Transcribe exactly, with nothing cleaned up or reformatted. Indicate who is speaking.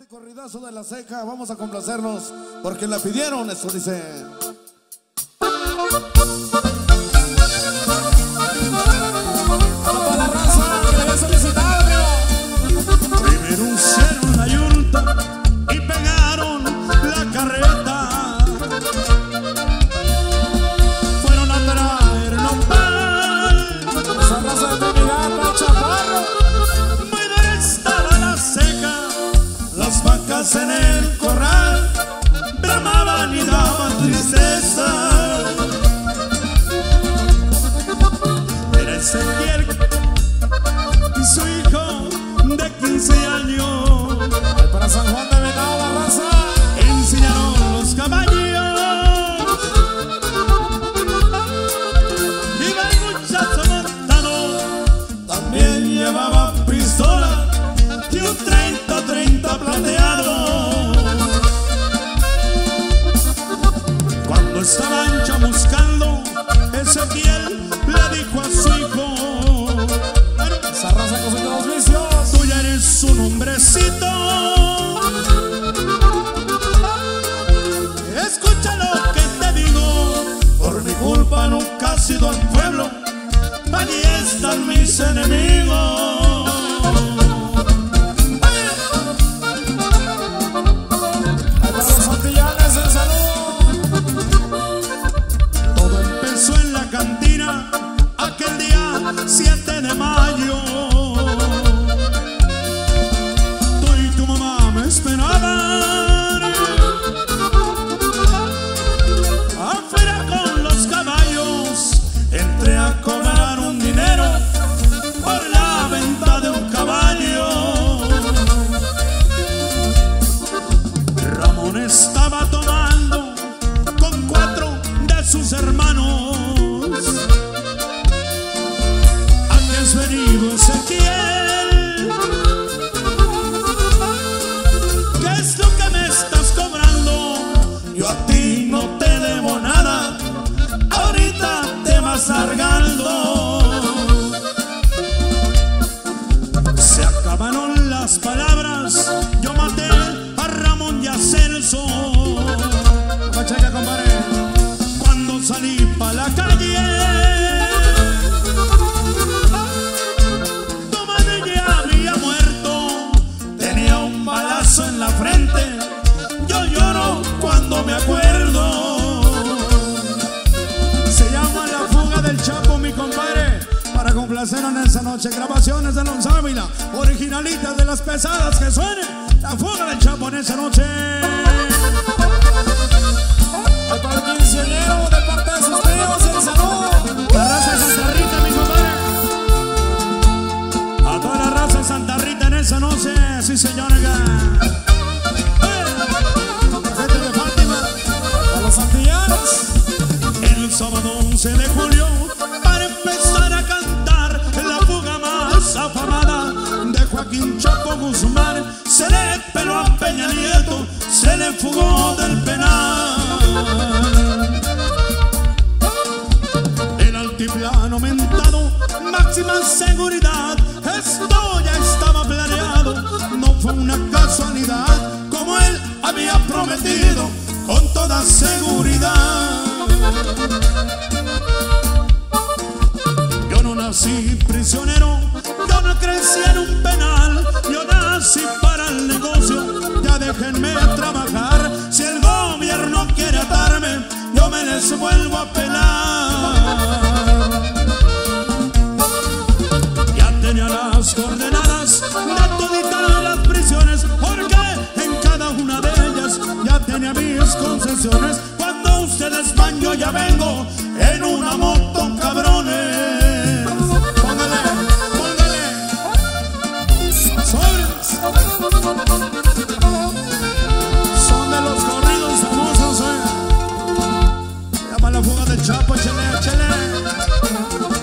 Speaker 1: Este corridazo de la ceja, vamos a complacernos porque la pidieron, esto dice.
Speaker 2: Toda la raza que le había solicitado, amigo.
Speaker 3: Primero hicieron la yunta y pegaron la carreta. Fueron a traer nopal.
Speaker 2: Esa raza de Trinidad, Chaparro.
Speaker 3: Muy dura estaba la seca. Las vacas en el corral bramaban y daban tristeza. Era Ezequiel y su hijo de quince años.
Speaker 2: Ay, para San Juan de Venado, la raza.
Speaker 3: Enseñaron los caballos. Iba el muchacho montado, también llevaba pistola y un treinta treinta plateado. Cuando estaban chamuscando, Ezequiel le dijo a su hijo:
Speaker 2: Esa raza con sus dos vicios.
Speaker 3: tú ya eres un hombrecito. Escucha lo que te digo. Por mi culpa nunca has ido al pueblo. Allí están mis enemigos.
Speaker 2: Ay, para los santillanes, el saludo.
Speaker 3: Todo empezó en la cantina aquel día siete de mayo. Tú y tu mamá me esperaban afuera con los caballos. Entré a cobrar un dinero por la venta de un caballo. Ramón estaba tomando con cuatro de sus hermanos. ¿A qué has venido, Ezequiel? ¿Qué es lo que me estás cobrando? Yo a ti no te debo nada. Ahorita te vas largando. Se acabaron las palabras. Yo maté a Ramón y a Celso.
Speaker 2: Machaca, compadre.
Speaker 3: Cuando salí pa' la calle, tu madre ya había muerto. Tenía un balazo en la frente. Yo lloro cuando me acuerdo.
Speaker 2: Se llama La Fuga del Chapo, mi compadre. Para complacer en esa noche. Grabaciones de Lonza Ávila. Originalitas de las pesadas que suenen. La Fuga del Chapo en esa noche. Ay, para el quinceañero de parte de sus tíos, el saludo. La raza de Santa Rita, mi compadre.
Speaker 3: A toda la raza de Santa Rita en esa noche. Sí, señora.
Speaker 2: La gente de Fátima. A los santillanes.
Speaker 3: El sábado once de julio, para empezar a cantar la fuga más afamada de Joaquín Chapo Guzmán, se le peló a Peña Nieto, se le fugó del penal. El altiplano mentado, máxima seguridad, esto ya estaba planeado, no fue una casualidad, como él había prometido, con toda seguridad. Yo no nací prisionero, yo no crecí en un penal, yo nací para el negocio, ya déjenme trabajar. Si el gobierno quiere atarme, yo me les vuelvo a pelar. Ya tenía las coordenadas de toditas las prisiones, porque en cada una de ellas ya tenía mis concesiones. Cuando ustedes van, yo ya vengo en una moto, cabrones. Póngale, póngale. Sobres. Son de los corridos famosos, eh. Se llama La Fuga del Chapo, chele, chele.